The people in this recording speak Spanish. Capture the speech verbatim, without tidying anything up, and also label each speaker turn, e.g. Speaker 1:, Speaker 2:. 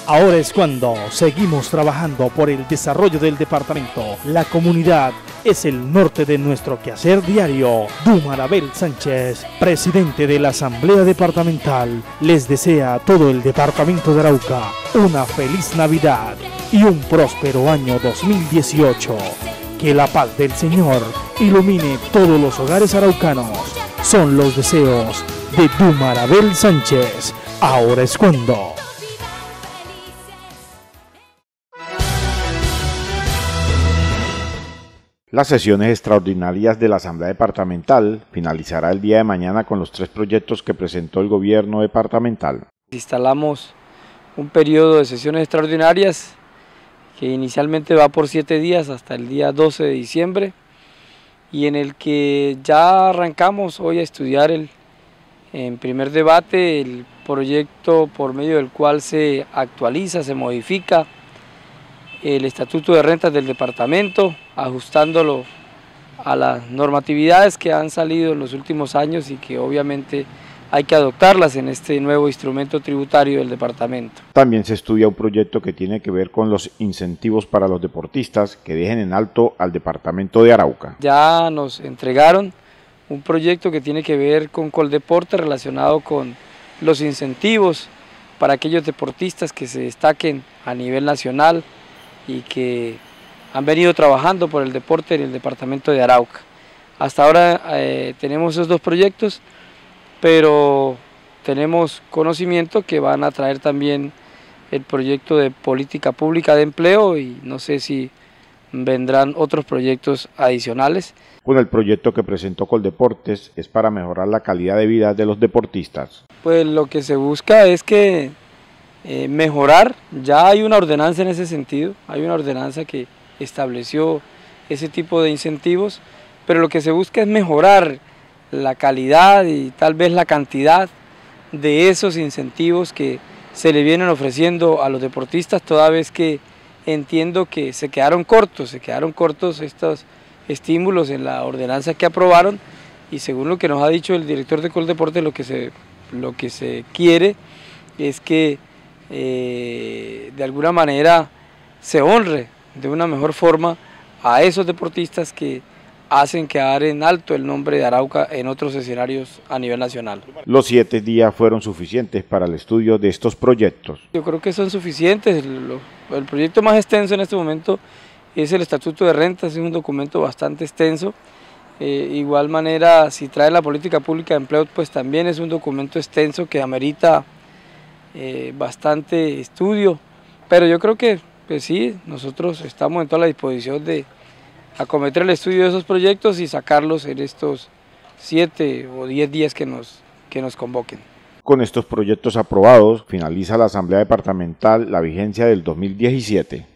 Speaker 1: Ahora es cuando seguimos trabajando por el desarrollo del departamento. La comunidad es el norte de nuestro quehacer diario. Dumar Abel Sánchez, presidente de la Asamblea Departamental, les desea a todo el departamento de Arauca una feliz Navidad y un próspero año dos mil dieciocho. Que la paz del Señor ilumine todos los hogares araucanos. Son los deseos de Dumar Abel Sánchez. Ahora es cuando.
Speaker 2: Las sesiones extraordinarias de la Asamblea Departamental finalizará el día de mañana con los tres proyectos que presentó el gobierno departamental.
Speaker 3: Instalamos un periodo de sesiones extraordinarias que inicialmente va por siete días hasta el día doce de diciembre y en el que ya arrancamos hoy a estudiar el, en primer debate el proyecto por medio del cual se actualiza, se modifica el Estatuto de Rentas del departamento, ajustándolo a las normatividades que han salido en los últimos años y que obviamente hay que adoptarlas en este nuevo instrumento tributario del departamento.
Speaker 2: También se estudia un proyecto que tiene que ver con los incentivos para los deportistas que dejen en alto al departamento de Arauca.
Speaker 3: Ya nos entregaron un proyecto que tiene que ver con Coldeporte relacionado con los incentivos para aquellos deportistas que se destaquen a nivel nacional y que han venido trabajando por el deporte en el departamento de Arauca. Hasta ahora eh, tenemos esos dos proyectos, pero tenemos conocimiento que van a traer también el proyecto de política pública de empleo y no sé si vendrán otros proyectos adicionales.
Speaker 2: Con el proyecto que presentó Coldeportes es para mejorar la calidad de vida de los deportistas.
Speaker 3: Pues lo que se busca es que eh, mejorar, ya hay una ordenanza en ese sentido, hay una ordenanza que estableció ese tipo de incentivos, pero lo que se busca es mejorar la calidad y tal vez la cantidad de esos incentivos que se le vienen ofreciendo a los deportistas, toda vez que entiendo que se quedaron cortos, se quedaron cortos estos estímulos en la ordenanza que aprobaron y según lo que nos ha dicho el director de Coldeporte, lo que se, lo que se quiere es que eh, de alguna manera se honre de una mejor forma a esos deportistas que hacen quedar en alto el nombre de Arauca en otros escenarios a nivel nacional.
Speaker 2: Los siete días fueron suficientes para el estudio de estos proyectos.
Speaker 3: Yo creo que son suficientes. El, el proyecto más extenso en este momento es el Estatuto de Rentas, es un documento bastante extenso. Eh, igual manera, si trae la política pública de empleo, pues también es un documento extenso que amerita eh, bastante estudio. Pero yo creo que pues sí, nosotros estamos en toda la disposición de acometer el estudio de esos proyectos y sacarlos en estos siete o diez días que nos, que nos convoquen.
Speaker 2: Con estos proyectos aprobados, finaliza la Asamblea Departamental la vigencia del dos mil diecisiete.